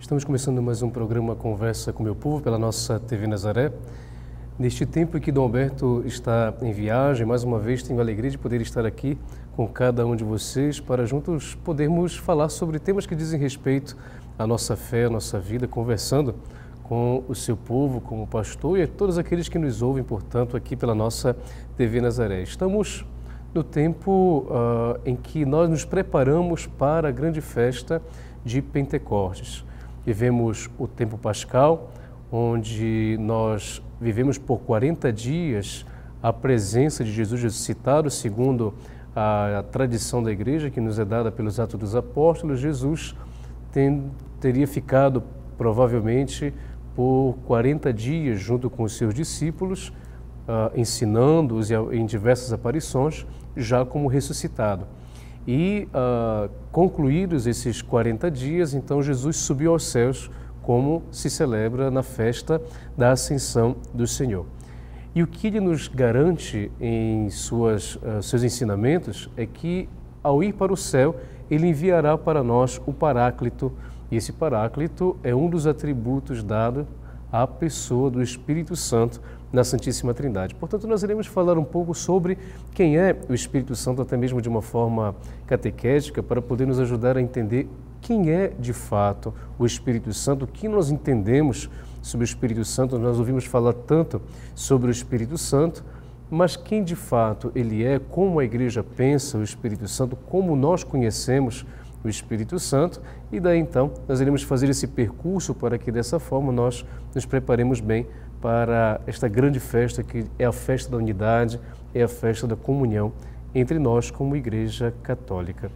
Estamos começando mais um programa Conversa com o Meu Povo pela nossa TV Nazaré. Neste tempo em que Dom Alberto está em viagem, mais uma vez tenho a alegria de poder estar aqui com cada um de vocês para juntos podermos falar sobre temas que dizem respeito à nossa fé, à nossa vida, conversando com o seu povo, como pastor e a todos aqueles que nos ouvem, portanto, aqui pela nossa TV Nazaré. Estamos no tempo em que nós nos preparamos para a grande festa de Pentecostes. Vivemos o tempo pascal, onde nós vivemos por 40 dias a presença de Jesus ressuscitado, segundo a tradição da igreja que nos é dada pelos Atos dos Apóstolos. Jesus teria ficado provavelmente por 40 dias junto com os seus discípulos, ensinando-os em diversas aparições, já como ressuscitado. E concluídos esses 40 dias, então Jesus subiu aos céus, como se celebra na festa da Ascensão do Senhor. E o que ele nos garante em seus ensinamentos é que, ao ir para o céu, ele enviará para nós o Paráclito, e esse Paráclito é um dos atributos dados à pessoa do Espírito Santo na Santíssima Trindade. Portanto, nós iremos falar um pouco sobre quem é o Espírito Santo, até mesmo de uma forma catequética, para poder nos ajudar a entender quem é de fato o Espírito Santo, o que nós entendemos sobre o Espírito Santo. Nós ouvimos falar tanto sobre o Espírito Santo, mas quem de fato ele é, como a igreja pensa o Espírito Santo, como nós conhecemos o Espírito Santo, e daí então nós iremos fazer esse percurso para que dessa forma nós nos preparemos bem para esta grande festa que é a festa da unidade, é a festa da comunhão entre nós como Igreja Católica.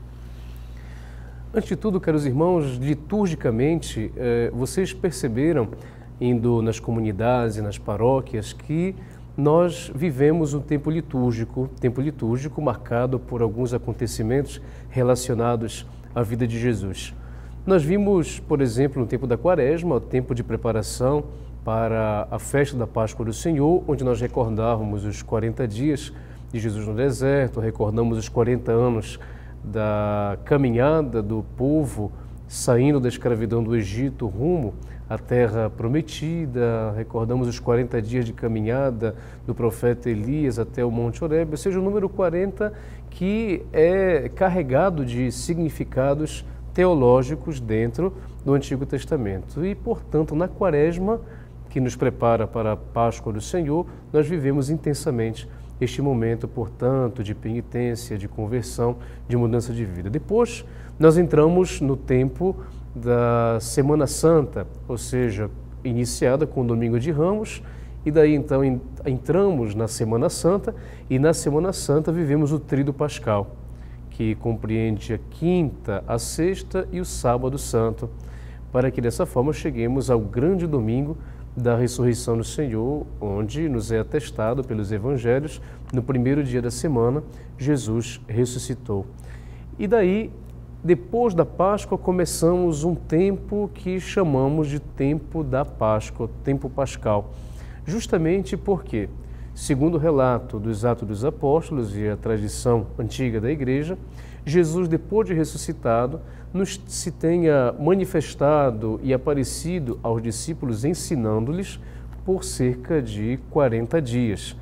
Antes de tudo, caros irmãos, liturgicamente, vocês perceberam, indo nas comunidades e nas paróquias, que nós vivemos um tempo litúrgico marcado por alguns acontecimentos relacionados à vida de Jesus. Nós vimos, por exemplo, no tempo da Quaresma, o tempo de preparação para a festa da Páscoa do Senhor, onde nós recordávamos os 40 dias de Jesus no deserto, recordamos os 40 anos da caminhada do povo saindo da escravidão do Egito rumo à terra prometida, recordamos os 40 dias de caminhada do profeta Elias até o Monte Horebe, ou seja, o número 40 que é carregado de significados teológicos dentro do Antigo Testamento. E, portanto, na Quaresma, que nos prepara para a Páscoa do Senhor, nós vivemos intensamente este momento, portanto, de penitência, de conversão, de mudança de vida. Depois, nós entramos no tempo da Semana Santa, ou seja, iniciada com o Domingo de Ramos, e daí então entramos na Semana Santa, e na Semana Santa vivemos o Tríduo Pascal, que compreende a quinta, a sexta e o sábado santo, para que dessa forma cheguemos ao grande domingo da ressurreição do Senhor, onde nos é atestado pelos evangelhos, no primeiro dia da semana, Jesus ressuscitou. E daí, depois da Páscoa, começamos um tempo que chamamos de tempo da Páscoa, tempo pascal. Justamente porque, segundo o relato dos Atos dos Apóstolos e a tradição antiga da Igreja, Jesus, depois de ressuscitado, se tenha manifestado e aparecido aos discípulos, ensinando-lhes por cerca de 40 dias.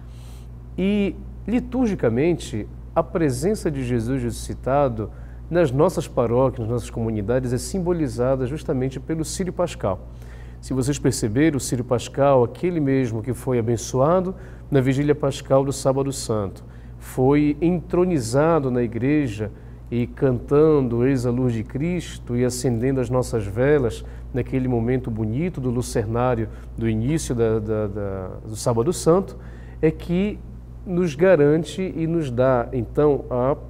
E, liturgicamente, a presença de Jesus ressuscitado nas nossas paróquias, nas nossas comunidades, é simbolizada justamente pelo Círio Pascal. Se vocês perceberem, o Círio Pascal, aquele mesmo que foi abençoado na Vigília Pascal do Sábado Santo, foi entronizado na igreja e cantando Eis a luz de Cristo e acendendo as nossas velas naquele momento bonito do lucernário do início do Sábado Santo, é que nos garante e nos dá, então,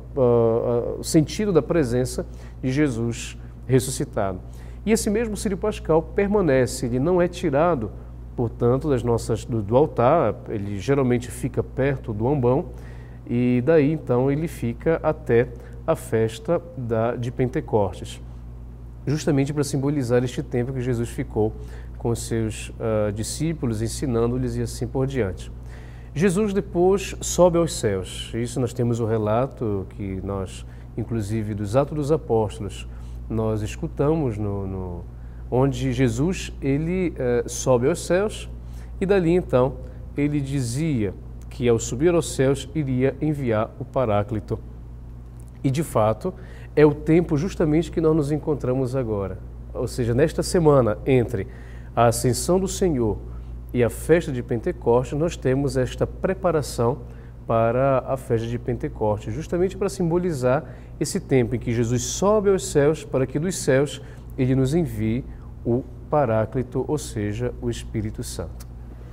o sentido da presença de Jesus ressuscitado. E esse mesmo Círio Pascal permanece, ele não é tirado, portanto, do altar, ele geralmente fica perto do ambão, e daí, então, ele fica até a festa de Pentecostes, justamente para simbolizar este tempo que Jesus ficou com os seus discípulos, ensinando-lhes e assim por diante. Jesus depois sobe aos céus. Isso nós temos o relato que nós, inclusive dos Atos dos Apóstolos, nós escutamos onde Jesus ele sobe aos céus e dali então ele dizia que ao subir aos céus iria enviar o Paráclito. E de fato é o tempo justamente que nós nos encontramos agora. Ou seja, nesta semana entre a ascensão do Senhor e a festa de Pentecostes, nós temos esta preparação para a festa de Pentecostes, justamente para simbolizar esse tempo em que Jesus sobe aos céus, para que dos céus ele nos envie o Paráclito, ou seja, o Espírito Santo.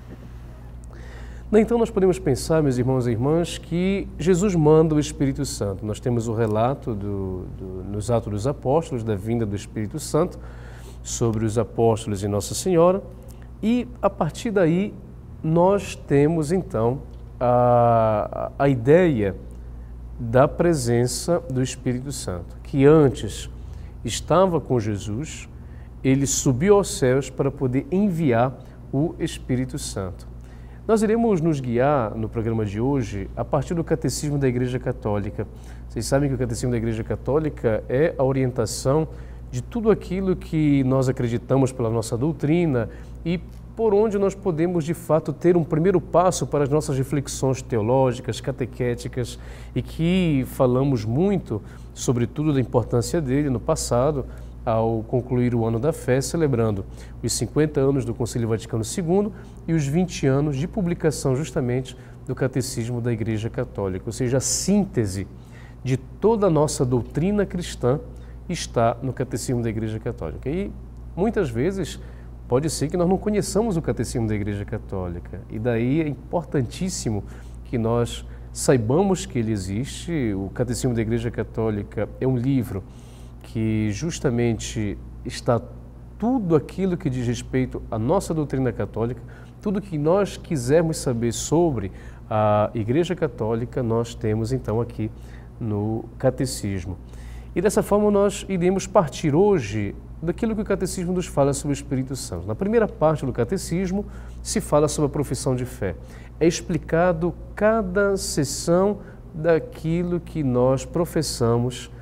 Então nós podemos pensar, meus irmãos e irmãs, que Jesus manda o Espírito Santo. Nós temos o relato nos Atos dos Apóstolos da vinda do Espírito Santo sobre os apóstolos e Nossa Senhora, e a partir daí nós temos então a ideia da presença do Espírito Santo, que antes estava com Jesus, ele subiu aos céus para poder enviar o Espírito Santo. Nós iremos nos guiar no programa de hoje a partir do Catecismo da Igreja Católica. Vocês sabem que o Catecismo da Igreja Católica é a orientação de tudo aquilo que nós acreditamos pela nossa doutrina e por onde nós podemos, de fato, ter um primeiro passo para as nossas reflexões teológicas, catequéticas, e que falamos muito, sobretudo, da importância dele no passado, ao concluir o ano da fé, celebrando os 50 anos do Concílio Vaticano II e os 20 anos de publicação, justamente, do Catecismo da Igreja Católica. Ou seja, a síntese de toda a nossa doutrina cristã está no Catecismo da Igreja Católica. E, muitas vezes, pode ser que nós não conheçamos o Catecismo da Igreja Católica, e daí é importantíssimo que nós saibamos que ele existe. O Catecismo da Igreja Católica é um livro que justamente está tudo aquilo que diz respeito à nossa doutrina católica, tudo que nós quisermos saber sobre a Igreja Católica, nós temos então aqui no Catecismo. E dessa forma nós iremos partir hoje daquilo que o Catecismo nos fala sobre o Espírito Santo. Na primeira parte do Catecismo se fala sobre a profissão de fé. É explicado cada seção daquilo que nós professamos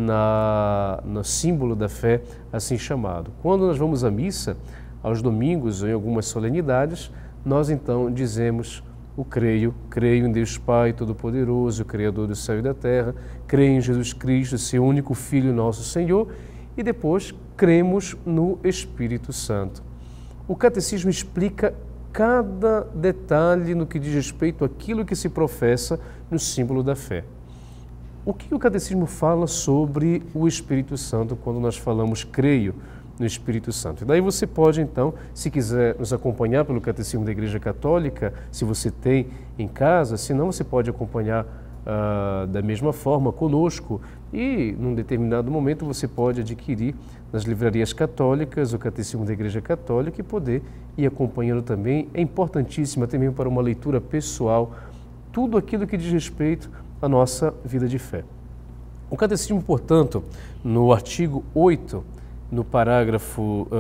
no símbolo da fé, assim chamado. Quando nós vamos à missa, aos domingos ou em algumas solenidades, nós então dizemos o creio em Deus Pai Todo-Poderoso, Criador do céu e da terra, creio em Jesus Cristo, seu único Filho, nosso Senhor, e depois cremos no Espírito Santo. O Catecismo explica cada detalhe no que diz respeito àquilo que se professa no símbolo da fé. O que o Catecismo fala sobre o Espírito Santo quando nós falamos creio no Espírito Santo? E daí você pode, então, se quiser nos acompanhar pelo Catecismo da Igreja Católica, se você tem em casa, se não, você pode acompanhar da mesma forma conosco e, num determinado momento, você pode adquirir nas livrarias católicas o Catecismo da Igreja Católica e poder ir acompanhando também. É importantíssimo também para uma leitura pessoal tudo aquilo que diz respeito à nossa vida de fé. O Catecismo, portanto, no artigo 8, no parágrafo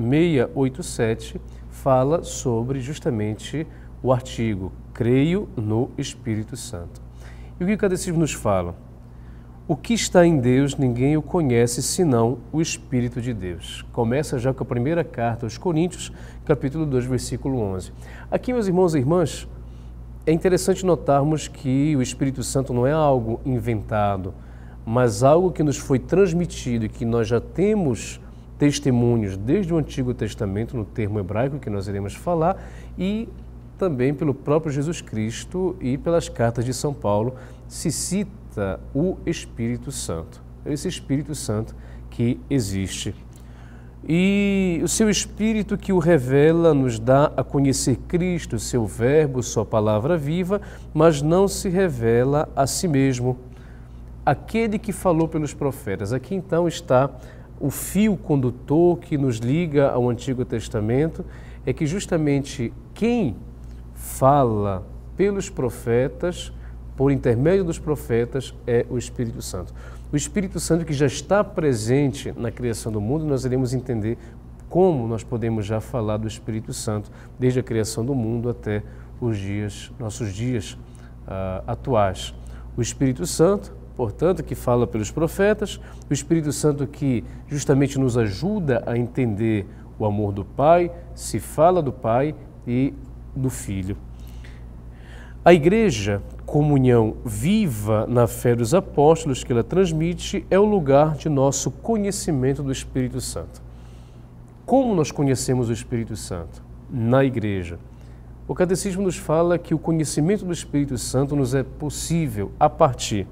687, fala sobre justamente o artigo creio no Espírito Santo. E o que o Catecismo nos fala? O que está em Deus ninguém o conhece senão o Espírito de Deus. Começa já com a primeira carta aos Coríntios, capítulo 2, versículo 11. Aqui, meus irmãos e irmãs, é interessante notarmos que o Espírito Santo não é algo inventado, mas algo que nos foi transmitido e que nós já temos testemunhos desde o Antigo Testamento, no termo hebraico que nós iremos falar, e também pelo próprio Jesus Cristo e pelas cartas de São Paulo, se cita o Espírito Santo. É esse Espírito Santo que existe. E o seu Espírito que o revela nos dá a conhecer Cristo, seu verbo, sua palavra viva, mas não se revela a si mesmo. Aquele que falou pelos profetas. Aqui então está o fio condutor que nos liga ao Antigo Testamento, é que justamente quem fala pelos profetas, por intermédio dos profetas, é o Espírito Santo. O Espírito Santo que já está presente na criação do mundo, nós iremos entender como nós podemos já falar do Espírito Santo desde a criação do mundo até os nossos dias atuais. O Espírito Santo, portanto, que fala pelos profetas, o Espírito Santo que justamente nos ajuda a entender o amor do Pai, se fala do Pai e do Filho. A Igreja, comunhão viva na fé dos apóstolos que ela transmite, é o lugar de nosso conhecimento do Espírito Santo. Como nós conhecemos o Espírito Santo? Na Igreja. O Catecismo nos fala que o conhecimento do Espírito Santo nos é possível a partir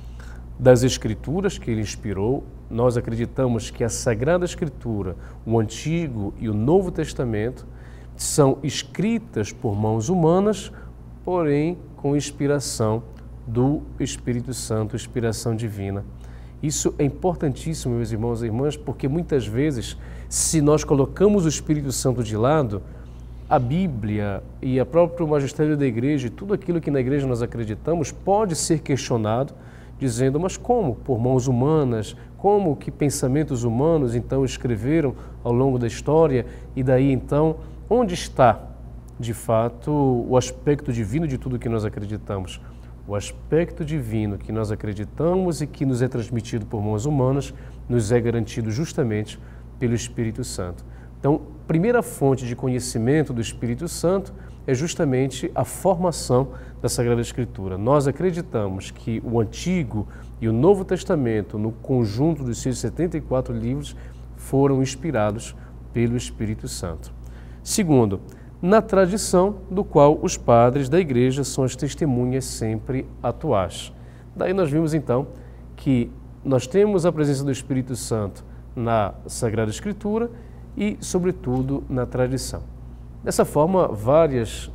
das Escrituras que ele inspirou. Nós acreditamos que a Sagrada Escritura, o Antigo e o Novo Testamento, são escritas por mãos humanas, porém com inspiração do Espírito Santo, inspiração divina. Isso é importantíssimo, meus irmãos e irmãs, porque muitas vezes, se nós colocamos o Espírito Santo de lado, a Bíblia e o próprio magistério da Igreja, e tudo aquilo que na Igreja nós acreditamos, pode ser questionado, dizendo, mas como? Por mãos humanas? Como que pensamentos humanos, então, escreveram ao longo da história? E daí, então, onde está, de fato, o aspecto divino de tudo que nós acreditamos? O aspecto divino que nós acreditamos e que nos é transmitido por mãos humanas, nos é garantido justamente pelo Espírito Santo. Então, primeira fonte de conhecimento do Espírito Santo é justamente a formação da Sagrada Escritura. Nós acreditamos que o Antigo e o Novo Testamento, no conjunto dos seus 74 livros, foram inspirados pelo Espírito Santo. Segundo, na tradição do qual os padres da Igreja são as testemunhas sempre atuais. Daí nós vimos então que nós temos a presença do Espírito Santo na Sagrada Escritura e, sobretudo, na tradição. Dessa forma, várias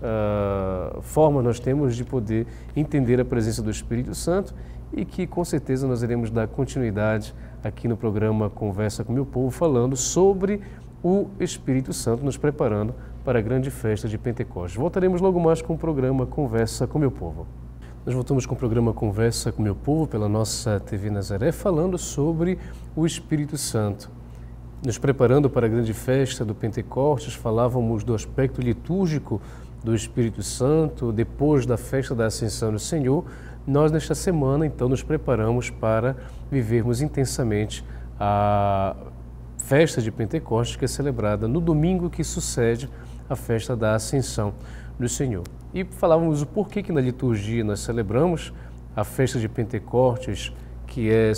formas nós temos de poder entender a presença do Espírito Santo e que, com certeza, nós iremos dar continuidade aqui no programa Conversa com Meu Povo, falando sobre o Espírito Santo, nos preparando para a grande festa de Pentecostes. Voltaremos logo mais com o programa Conversa com Meu Povo. Nós voltamos com o programa Conversa com Meu Povo pela nossa TV Nazaré, falando sobre o Espírito Santo. Nos preparando para a grande festa do Pentecostes, falávamos do aspecto litúrgico do Espírito Santo, depois da festa da Ascensão do Senhor. Nós, nesta semana, então, nos preparamos para vivermos intensamente a festa de Pentecostes, que é celebrada no domingo que sucede a festa da Ascensão do Senhor. E falávamos o porquê que na liturgia nós celebramos a festa de Pentecostes, que é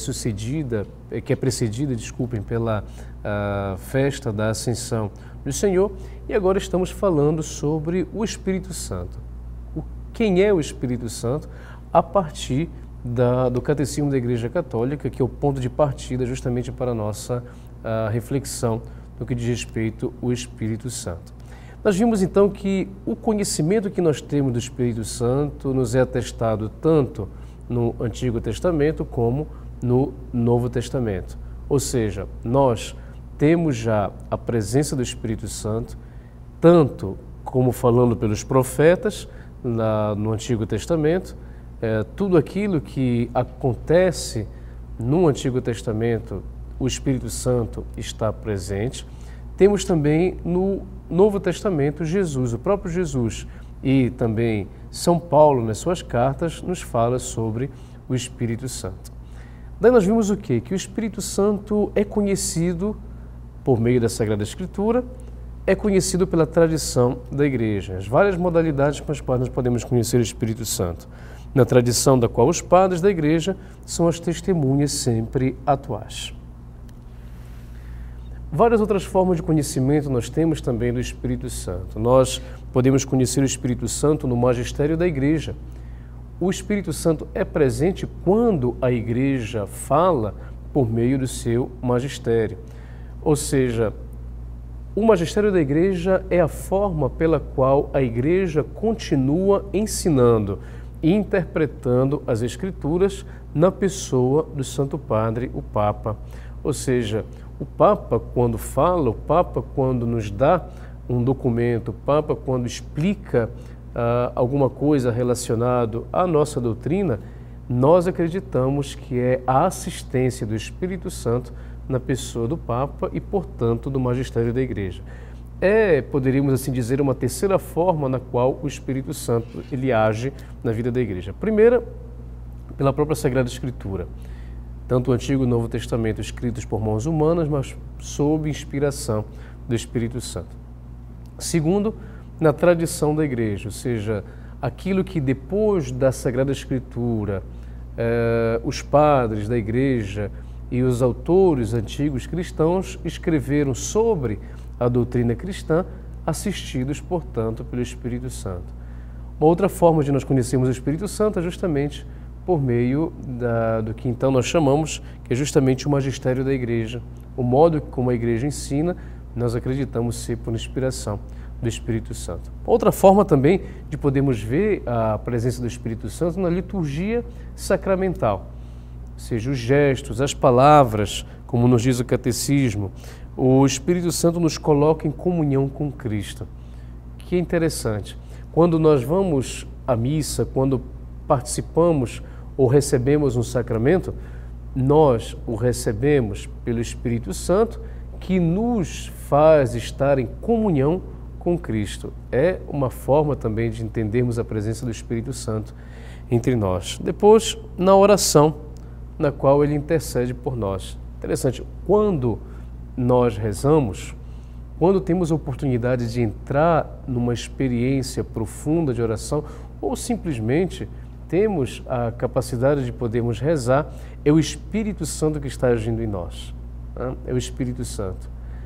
precedida, pela festa da Ascensão do Senhor. E agora estamos falando sobre o Espírito Santo. Quem é o Espírito Santo? A partir do Catecismo da Igreja Católica, que é o ponto de partida justamente para a nossa reflexão no que diz respeito ao Espírito Santo. Nós vimos então que o conhecimento que nós temos do Espírito Santo nos é atestado tanto no Antigo Testamento como no Novo Testamento. Ou seja, nós temos já a presença do Espírito Santo, tanto como falando pelos profetas no Antigo Testamento, tudo aquilo que acontece no Antigo Testamento, o Espírito Santo está presente. Temos também no Novo Testamento Jesus, o próprio Jesus, e também São Paulo, nas suas cartas, nos fala sobre o Espírito Santo. Daí nós vimos o quê? Que o Espírito Santo é conhecido por meio da Sagrada Escritura, é conhecido pela tradição da Igreja, as várias modalidades com as quais nós podemos conhecer o Espírito Santo, na tradição da qual os padres da Igreja são as testemunhas sempre atuais. Várias outras formas de conhecimento nós temos também do Espírito Santo. Nós podemos conhecer o Espírito Santo no magistério da Igreja. O Espírito Santo é presente quando a Igreja fala por meio do seu magistério. Ou seja, o magistério da Igreja é a forma pela qual a Igreja continua ensinando e interpretando as Escrituras na pessoa do Santo Padre, o Papa. Ou seja, o Papa, quando fala, o Papa, quando nos dá um documento, o Papa, quando explica alguma coisa relacionada à nossa doutrina, nós acreditamos que é a assistência do Espírito Santo na pessoa do Papa e, portanto, do magistério da Igreja. Poderíamos assim dizer, uma terceira forma na qual o Espírito Santo ele age na vida da Igreja. Primeira, pela própria Sagrada Escritura. Tanto o Antigo e o Novo Testamento escritos por mãos humanas, mas sob inspiração do Espírito Santo. Segundo, na tradição da igreja, ou seja, aquilo que depois da Sagrada Escritura, os padres da igreja e os autores antigos cristãos escreveram sobre a doutrina cristã, assistidos, portanto, pelo Espírito Santo. Uma outra forma de nós conhecermos o Espírito Santo é justamente por meio do que então nós chamamos, que é justamente o magistério da igreja, o modo como a igreja ensina, nós acreditamos ser por inspiração do Espírito Santo. Outra forma também de podermos ver a presença do Espírito Santo na liturgia sacramental, ou seja, os gestos, as palavras, como nos diz o catecismo, o Espírito Santo nos coloca em comunhão com Cristo. Que é interessante. Quando nós vamos à missa, quando participamos ou recebemos um sacramento, nós o recebemos pelo Espírito Santo, que nos faz estar em comunhão com Cristo. É uma forma também de entendermos a presença do Espírito Santo entre nós. Depois, na oração, na qual ele intercede por nós. Interessante, quando nós rezamos, quando temos a oportunidade de entrar numa experiência profunda de oração, ou simplesmente temos a capacidade de podermos rezar, é o Espírito Santo que está agindo em nós. É o Espírito Santo.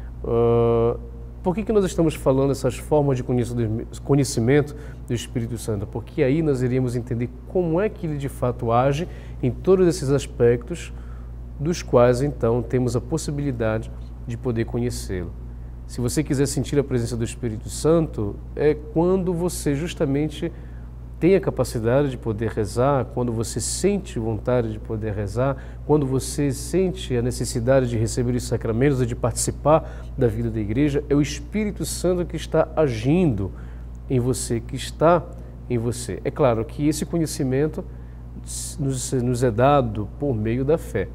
Por que nós estamos falando essas formas de conhecimento do Espírito Santo? Porque aí nós iríamos entender como é que ele de fato age em todos esses aspectos, dos quais então temos a possibilidade de poder conhecê-lo. Se você quiser sentir a presença do Espírito Santo, é quando você justamente tem a capacidade de poder rezar, quando você sente vontade de poder rezar, quando você sente a necessidade de receber os sacramentos e de participar da vida da igreja, é o Espírito Santo que está agindo em você, que está em você. É claro que esse conhecimento nos é dado por meio da fé.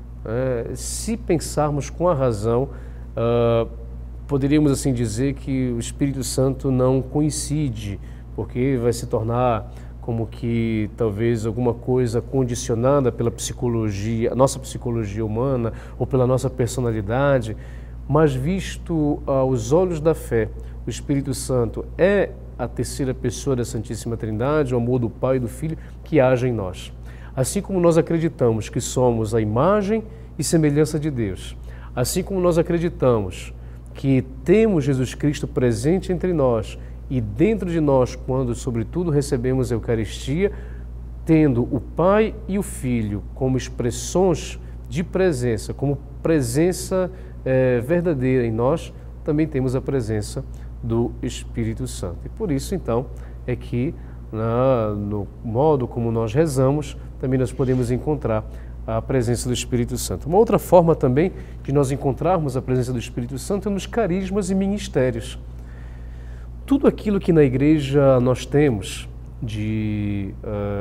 Se pensarmos com a razão, poderíamos assim dizer que o Espírito Santo não coincide, porque vai se tornar como que talvez alguma coisa condicionada pela psicologia, a nossa psicologia humana ou pela nossa personalidade, mas visto aos olhos da fé, o Espírito Santo é a terceira pessoa da Santíssima Trindade, o amor do Pai e do Filho que age em nós. Assim como nós acreditamos que somos a imagem e semelhança de Deus, assim como nós acreditamos que temos Jesus Cristo presente entre nós e dentro de nós, quando sobretudo recebemos a Eucaristia, tendo o Pai e o Filho como expressões de presença, como presença verdadeira em nós, também temos a presença do Espírito Santo. E por isso, então, é que no modo como nós rezamos, também nós podemos encontrar a presença do Espírito Santo. Uma outra forma também de nós encontrarmos a presença do Espírito Santo é nos carismas e ministérios. Tudo aquilo que na igreja nós temos de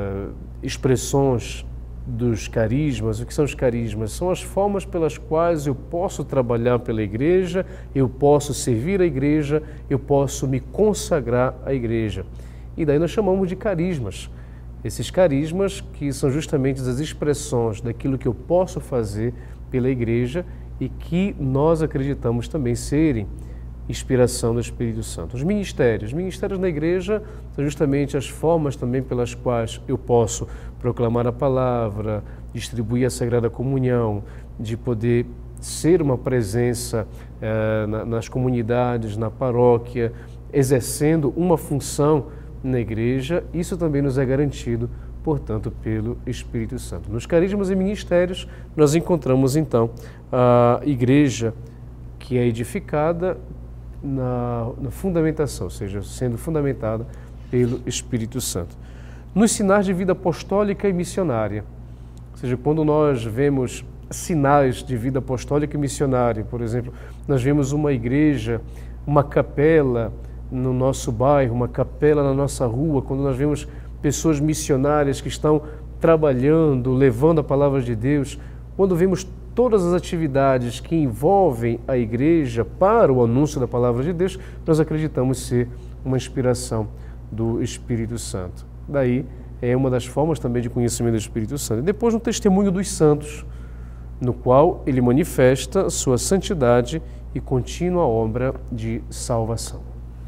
expressões dos carismas, o que são os carismas? São as formas pelas quais eu posso trabalhar pela igreja, eu posso servir a igreja, eu posso me consagrar à igreja. E daí nós chamamos de carismas. Esses carismas que são justamente as expressões daquilo que eu posso fazer pela igreja e que nós acreditamos também serem inspiração do Espírito Santo. Os ministérios na igreja são justamente as formas também pelas quais eu posso proclamar a palavra, distribuir a Sagrada Comunhão, de poder ser uma presença nas comunidades, na paróquia, exercendo uma função na igreja. Isso também nos é garantido, portanto, pelo Espírito Santo. Nos carismas e ministérios, nós encontramos então a igreja que é edificada na fundamentação, ou seja, sendo fundamentada pelo Espírito Santo. Nos sinais de vida apostólica e missionária, ou seja, quando nós vemos sinais de vida apostólica e missionária, por exemplo, nós vemos uma igreja, uma capela no nosso bairro, uma capela na nossa rua, quando nós vemos pessoas missionárias que estão trabalhando, levando a palavra de Deus, quando vemos todas as atividades que envolvem a igreja para o anúncio da palavra de Deus, nós acreditamos ser uma inspiração do Espírito Santo. Daí é uma das formas também de conhecimento do Espírito Santo. E depois no testemunho dos santos, no qual ele manifesta sua santidade e contínua obra de salvação.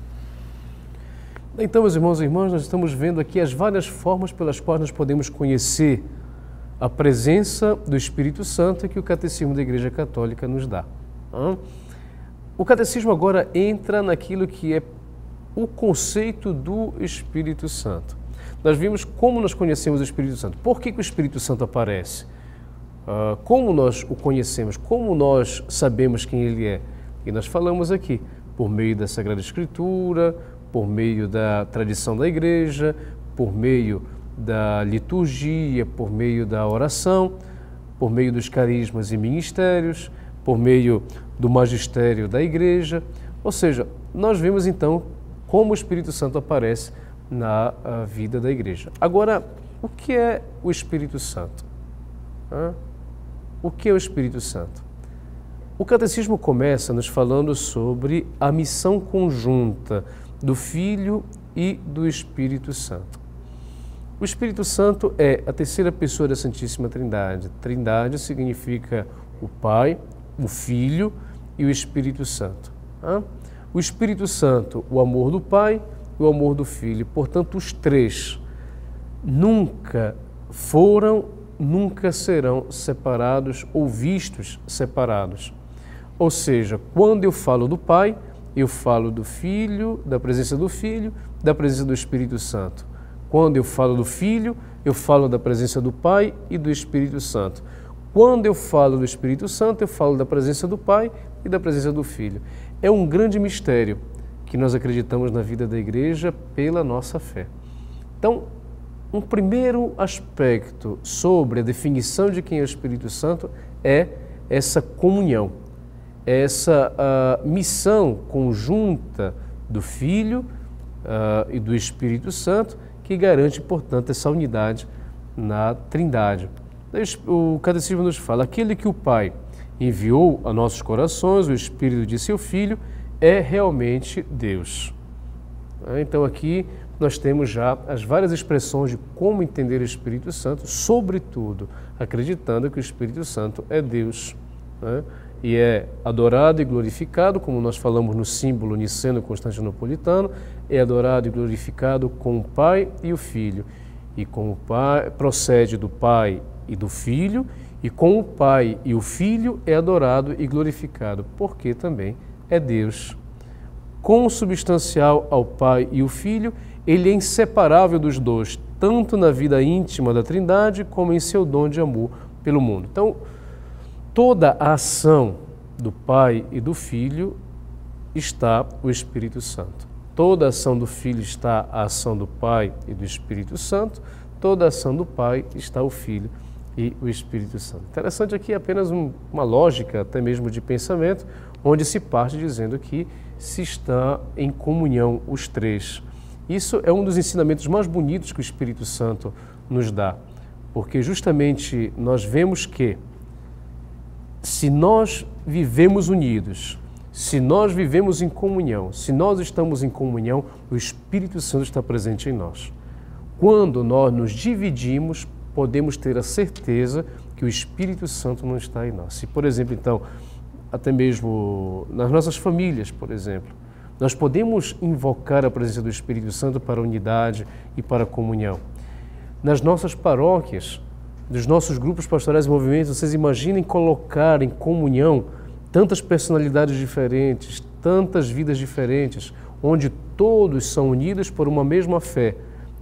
Então, meus irmãos e irmãs, nós estamos vendo aqui as várias formas pelas quais nós podemos conhecer a presença do Espírito Santo que o Catecismo da Igreja Católica nos dá. O Catecismo agora entra naquilo que é o conceito do Espírito Santo. Nós vimos como nós conhecemos o Espírito Santo. Por que o Espírito Santo aparece? Como nós o conhecemos? Como nós sabemos quem ele é? E nós falamos aqui, por meio da Sagrada Escritura, por meio da tradição da Igreja, por meio da liturgia, por meio da oração, por meio dos carismas e ministérios, por meio do magistério da Igreja. Ou seja, nós vemos então como o Espírito Santo aparece na vida da Igreja. Agora, o que é o Espírito Santo? O que é o Espírito Santo? O Catecismo começa nos falando sobre a missão conjunta do Filho e do Espírito Santo. O Espírito Santo é a terceira pessoa da Santíssima Trindade. Trindade significa o Pai, o Filho e o Espírito Santo. O Espírito Santo, o amor do Pai e o amor do Filho. Portanto, os três nunca foram, nunca serão separados ou vistos separados. Ou seja, quando eu falo do Pai, eu falo do Filho, da presença do Filho, da presença do Espírito Santo. Quando eu falo do Filho, eu falo da presença do Pai e do Espírito Santo. Quando eu falo do Espírito Santo, eu falo da presença do Pai e da presença do Filho. É um grande mistério que nós acreditamos na vida da Igreja pela nossa fé. Então, um primeiro aspecto sobre a definição de quem é o Espírito Santo é essa comunhão, essa missão conjunta do Filho e do Espírito Santo, que garante, portanto, essa unidade na Trindade. O Catecismo nos fala, aquele que o Pai enviou a nossos corações, o Espírito de seu Filho, é realmente Deus. Então aqui nós temos já as várias expressões de como entender o Espírito Santo, sobretudo acreditando que o Espírito Santo é Deus, e é adorado e glorificado, como nós falamos no símbolo niceno-constantinopolitano, é adorado e glorificado com o Pai e o Filho, e com o Pai procede do Pai e do Filho, e com o Pai e o Filho é adorado e glorificado, porque também é Deus. Consubstancial ao Pai e o Filho, ele é inseparável dos dois, tanto na vida íntima da Trindade, como em seu dom de amor pelo mundo. Então, toda a ação do Pai e do Filho está o Espírito Santo. Toda a ação do Filho está a ação do Pai e do Espírito Santo. Toda a ação do Pai está o Filho e o Espírito Santo. Interessante aqui apenas uma lógica, até mesmo de pensamento, onde se parte dizendo que se está em comunhão os três. Isso é um dos ensinamentos mais bonitos que o Espírito Santo nos dá, porque justamente nós vemos que se nós vivemos unidos, se nós vivemos em comunhão, se nós estamos em comunhão, o Espírito Santo está presente em nós. Quando nós nos dividimos, podemos ter a certeza que o Espírito Santo não está em nós. Se, por exemplo, então, até mesmo nas nossas famílias, por exemplo, nós podemos invocar a presença do Espírito Santo para a unidade e para a comunhão. Nas nossas paróquias, dos nossos grupos pastorais e movimentos, vocês imaginem colocar em comunhão tantas personalidades diferentes, tantas vidas diferentes, onde todos são unidos por uma mesma fé,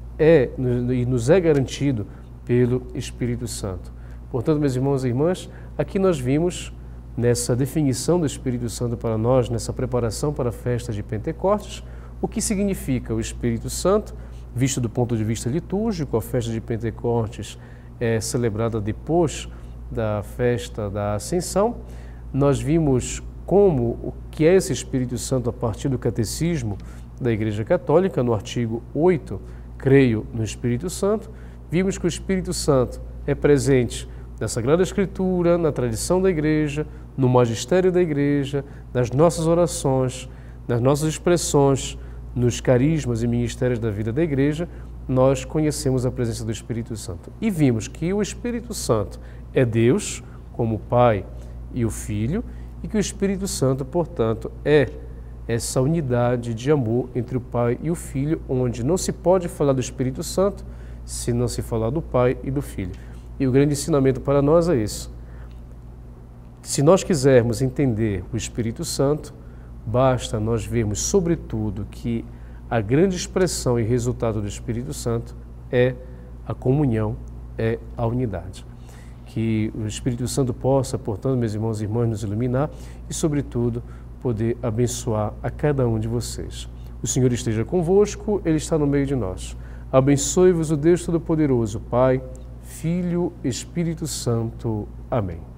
e nos é garantido pelo Espírito Santo. Portanto, meus irmãos e irmãs, aqui nós vimos, nessa definição do Espírito Santo para nós, nessa preparação para a festa de Pentecostes, o que significa o Espírito Santo, visto do ponto de vista litúrgico. A festa de Pentecostes é celebrada depois da festa da Ascensão. Nós vimos como o que é esse Espírito Santo a partir do Catecismo da Igreja Católica, no artigo 8, creio no Espírito Santo. Vimos que o Espírito Santo é presente na Sagrada Escritura, na tradição da Igreja, no magistério da Igreja, nas nossas orações, nas nossas expressões, nos carismas e ministérios da vida da Igreja. Nós conhecemos a presença do Espírito Santo. E vimos que o Espírito Santo é Deus, como o Pai e o Filho, e que o Espírito Santo, portanto, é essa unidade de amor entre o Pai e o Filho, onde não se pode falar do Espírito Santo se não se falar do Pai e do Filho. E o grande ensinamento para nós é isso. Se nós quisermos entender o Espírito Santo, basta nós vermos, sobretudo, que a grande expressão e resultado do Espírito Santo é a comunhão, é a unidade. Que o Espírito Santo possa, portanto, meus irmãos e irmãs, nos iluminar e, sobretudo, poder abençoar a cada um de vocês. O Senhor esteja convosco, Ele está no meio de nós. Abençoe-vos o Deus Todo-Poderoso, Pai, Filho, Espírito Santo. Amém.